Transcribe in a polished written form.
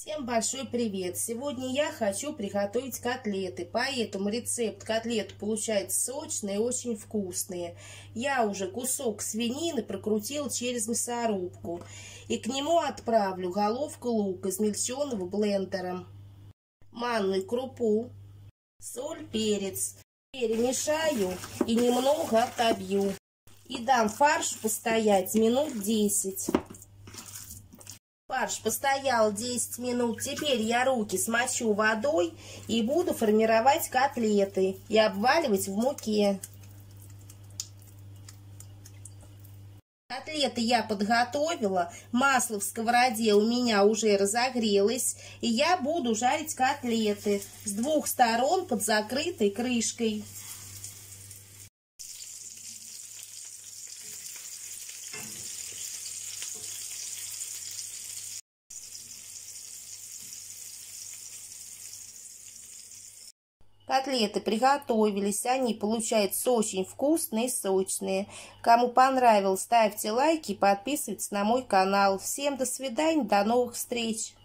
Всем большой привет! Сегодня я хочу приготовить котлеты, поэтому рецепт котлет получается сочные и очень вкусные. Я уже кусок свинины прокрутила через мясорубку и к нему отправлю головку лука, измельченного блендером, манную крупу, соль, перец. Перемешаю и немного отобью. И дам фарш постоять минут 10. Фарш постоял 10 минут. Теперь я руки смочу водой и буду формировать котлеты и обваливать в муке. Котлеты я подготовила. Масло в сковороде у меня уже разогрелось. И я буду жарить котлеты с двух сторон под закрытой крышкой. Котлеты приготовились, они получаются очень вкусные и сочные. Кому понравилось, ставьте лайки и подписывайтесь на мой канал. Всем до свидания, до новых встреч!